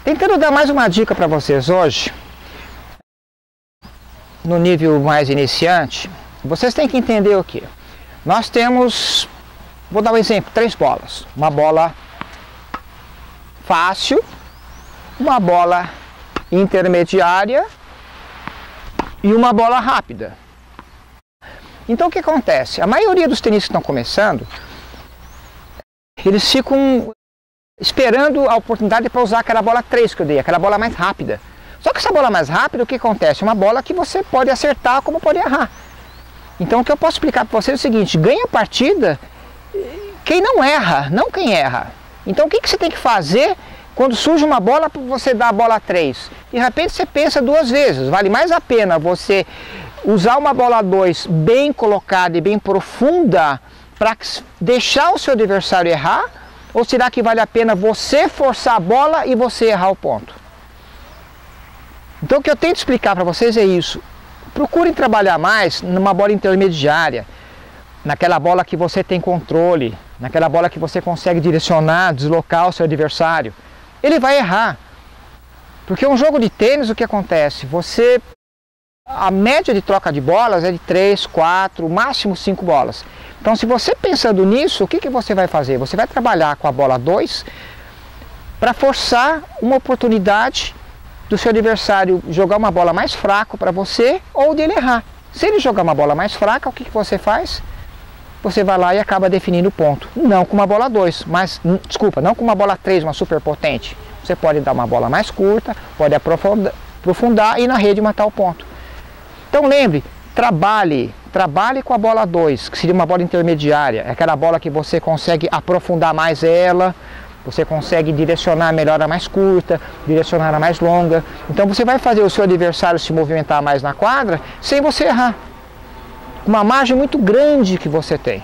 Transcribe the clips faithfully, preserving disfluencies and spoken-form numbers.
Tentando dar mais uma dica para vocês hoje, no nível mais iniciante, vocês têm que entender o que? Nós temos, vou dar um exemplo, três bolas. Uma bola fácil, uma bola intermediária e uma bola rápida. Então o que acontece? A maioria dos tenistas que estão começando, eles ficam esperando a oportunidade para usar aquela bola três que eu dei, aquela bola mais rápida. Só que essa bola mais rápida, o que acontece? É uma bola que você pode acertar como pode errar. Então o que eu posso explicar para vocês é o seguinte: ganha a partida quem não erra, não quem erra. Então o que, que você tem que fazer quando surge uma bola para você dar a bola três? De repente você pensa duas vezes, vale mais a pena você usar uma bola dois bem colocada e bem profunda para deixar o seu adversário errar? Ou será que vale a pena você forçar a bola e você errar o ponto? Então o que eu tento explicar para vocês é isso. Procurem trabalhar mais numa bola intermediária, naquela bola que você tem controle, naquela bola que você consegue direcionar, deslocar o seu adversário. Ele vai errar. Porque um jogo de tênis, o que acontece? Você, a média de troca de bolas é de três, quatro, máximo cinco bolas. Então se você pensando nisso, o que, que você vai fazer? Você vai trabalhar com a bola dois para forçar uma oportunidade do seu adversário jogar uma bola mais fraca para você ou dele errar. Se ele jogar uma bola mais fraca, o que, que você faz? Você vai lá e acaba definindo o ponto. Não com uma bola dois, mas, desculpa, não com uma bola três, uma super potente. Você pode dar uma bola mais curta, pode aprofundar, aprofundar e na rede matar o ponto. Então lembre, trabalhe, trabalhe com a bola dois, que seria uma bola intermediária. É aquela bola que você consegue aprofundar mais ela, você consegue direcionar melhor a mais curta, direcionar a mais longa. Então você vai fazer o seu adversário se movimentar mais na quadra sem você errar. Uma margem muito grande que você tem.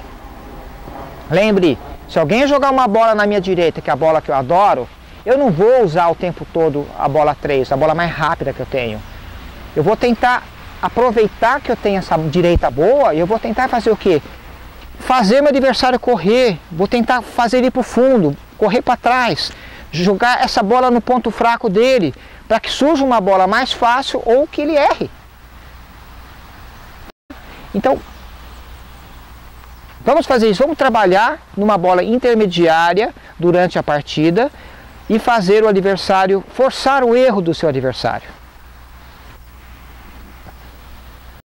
Lembre, se alguém jogar uma bola na minha direita, que é a bola que eu adoro, eu não vou usar o tempo todo a bola três, a bola mais rápida que eu tenho. Eu vou tentar aproveitar que eu tenho essa direita boa e eu vou tentar fazer o quê? Fazer meu adversário correr, vou tentar fazer ele para o fundo, correr para trás, jogar essa bola no ponto fraco dele, para que surja uma bola mais fácil ou que ele erre. Então, vamos fazer isso, vamos trabalhar numa bola intermediária durante a partida e fazer o adversário, forçar o erro do seu adversário.